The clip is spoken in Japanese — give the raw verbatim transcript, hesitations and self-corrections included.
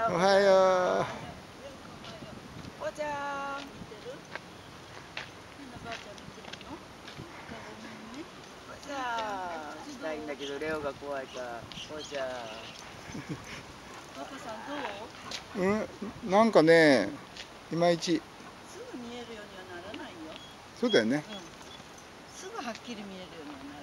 よう。 おはよおちゃん。おちゃん。したいんだけど、レオが怖いから。おちゃん。パパさんどう？ うん、なんかね、いまいち。 すぐ見えるようにはならないよ。 そうだよね。 うん。すぐはっきり見えるようにはならない。